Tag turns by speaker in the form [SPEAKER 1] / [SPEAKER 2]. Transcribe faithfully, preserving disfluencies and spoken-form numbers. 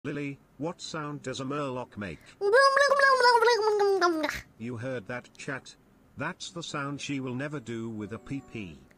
[SPEAKER 1] Lily, what sound does a murloc make? You heard that, chat? That's the sound she will never do with a pee-pee.